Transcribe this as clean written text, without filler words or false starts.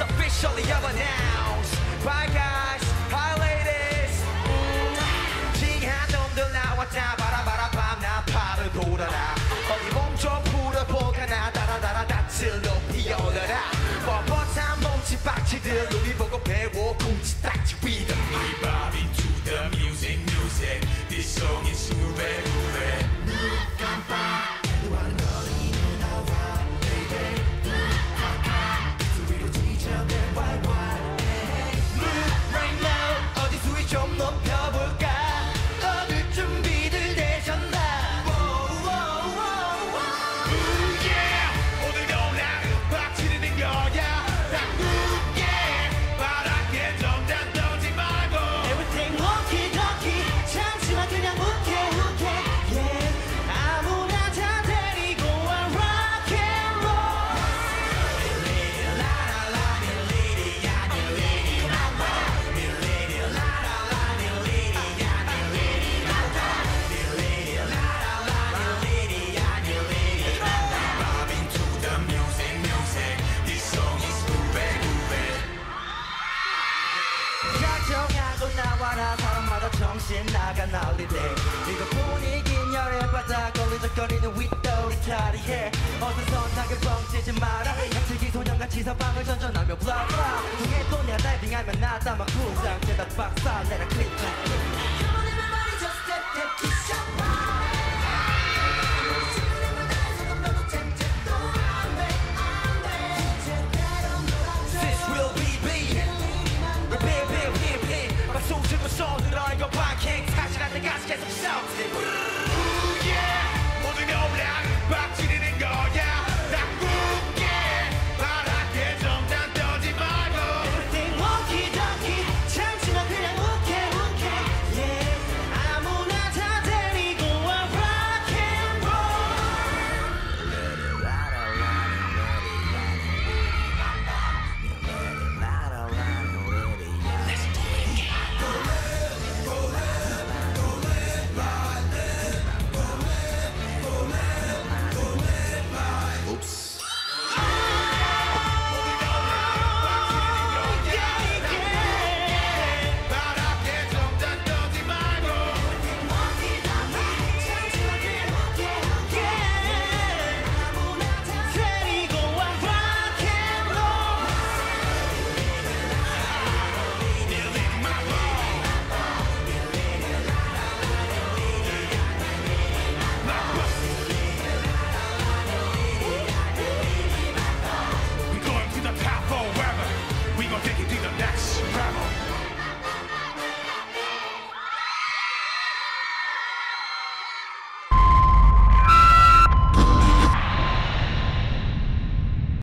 officially of announced. Bye guys, hi ladies. 징한 놈들 나왔다 바라바라밤 나 팔을 돌아라. 어디 몸좀 풀어볼까 나 따라따라 낯을 높이 열어라. 뻣뻣한 몸치 빡치들 우리 보고 배워 쿵치 딱지 위드. We bob into the music, music. This song is super, super. 눈 깜빡 해도 거리는 나와, baby. 눈 깜빡 소리로 지쳐내, why, why, hey. Move right now. 어디 수위 좀 높여볼까? 얻을 준비들 되셨나? Yeah, 오늘 놀라 음악 지르는 거야. Everything okay dokie. 잠시만 그냥 묵해 yeah. 아무나 다 데리고 와 rock and roll. Bob into the music, music. This song is super, super. 걱정하고 나와라. 사람마다 정신 나가 난리대. 이거 분위긴 열에 바닥 걸리적거리는 윗돌이 탈의해. 어수선하게 뻥치지 마라. 양치기 소년같이 서방을 전전하며 blah blah. 그게 또 내가 다이빙하면 나다만 부상제다 박살 내라 클릭. Come on everybody just step step to shop. This will be repair, repair, repair, repair. 막속 들고 손을 얼고 pancake. 사실 안 돼 가서 계속 shout. Yeah, 모두 놀라 음악 지르는